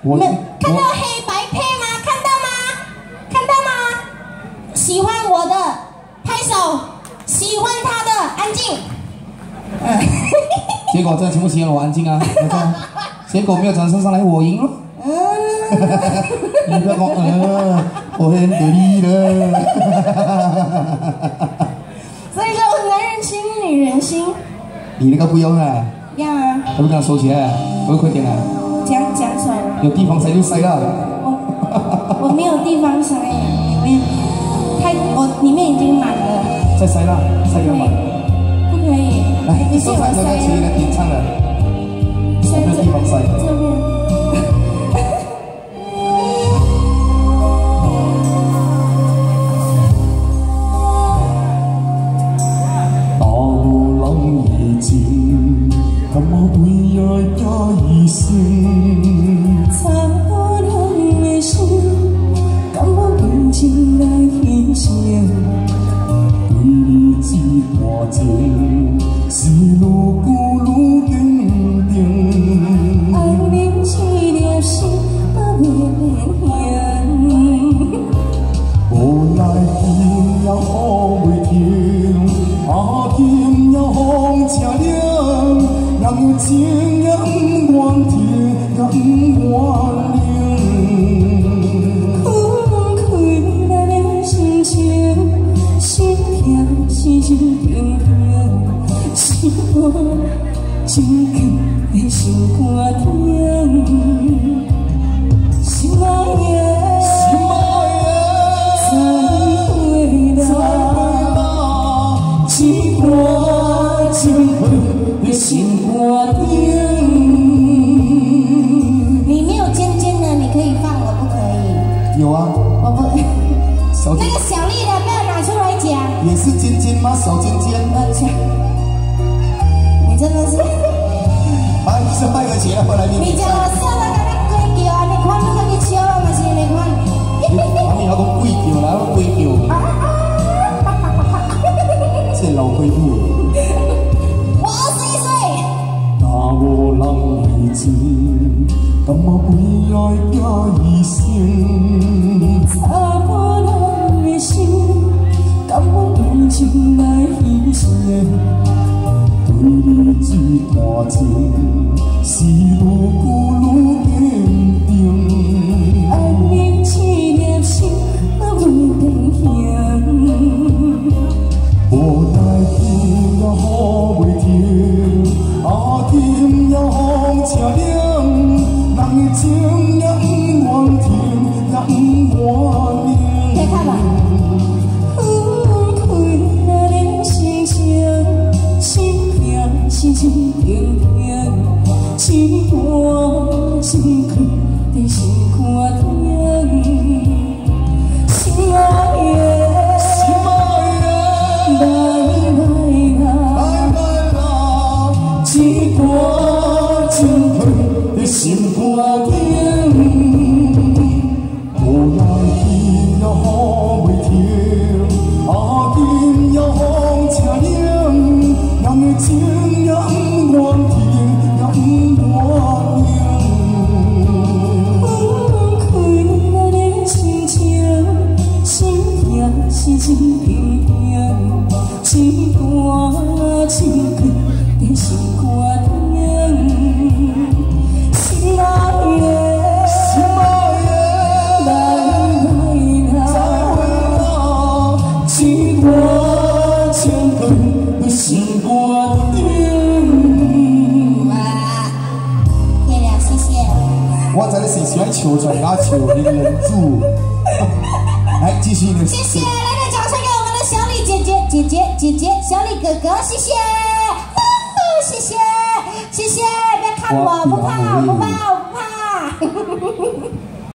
你们看到黑白配吗？看到吗？看到吗？喜欢我的拍手，喜欢他的安静。 结果这全部喜欢我安静啊，结果没有掌声上来，我赢了。你不要讲我很得意的。 所以说，男人心，女人心。 你那个不用啊。 要啊。 要不给他收起来，我快点啊。 讲出来了。 有地方塞就塞了。 我没有地方塞，里面已经满了。 再塞了，塞个满。 不可以。 来，你手上这个起来点唱了。没有地方塞。 这边。 感觉为爱加一生，擦破人的心，感觉用情来牺牲。对你这段情，是愈久愈坚定。爱你这粒心，不袂变形。无奈天也雨袂停，今也风正凉。人的情也不愿听，也不愿忍。开咱的心情，心痛是真平平，是我真紧的心肝疼。心爱的，再会啦，一段情的心肝疼。 你没有尖尖的，你可以放，我不可以。 有啊。 我不。 小那个小丽的不要拿出来讲。 也是尖尖吗？小尖尖。 我去。你真的是。 啊，你是卖个钱回来你。 你叫我笑到那个鬼叫啊！你看你那个笑嘛是你看。 你还讲鬼叫啦？鬼叫。这老鬼妇。 我21岁。 若无人为情，感觉为爱加一生。擦破人的心，感觉用情来牺牲。对你这段情，是愈久愈坚定。爱你这粒心，不袂变形。无奈天也雨袂停，今也风正凉。人的情也不愿听，也不愿忍。 可以看吧。 开咱的心情，心痛是真平平，一段情曲在心肝疼。心爱的。来啦，一段情曲在心肝疼。无奈天也雨袂停，今也风正凉。人的情也不愿听，也不愿忍。开咱的心情，心痛是真平平。一段情曲在心肝疼。心爱的，来啦，一段情曲在心肝疼。 漂亮，谢谢。 我真的是喜欢求转拿球，你忍住。来，继续你。 谢谢，来个掌声给我们的小李姐姐，小李哥哥，谢谢，谢谢，谢谢，不要看我，不怕，我不怕，我不怕。